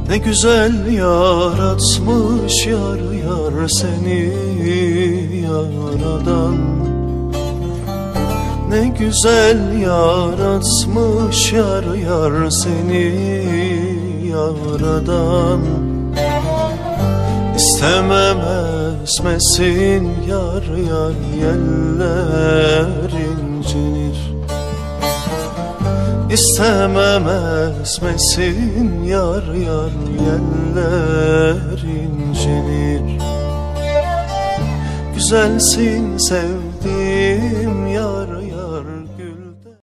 Ne güzel yaratmış yar yar seni yaradan. Ne güzel yaratmış yar yar seni yaradan. İstemem esmesin yar yar yeller incinir. İstemem esmesin yar yar yeller incinir. Güzelsin sevdiğim yar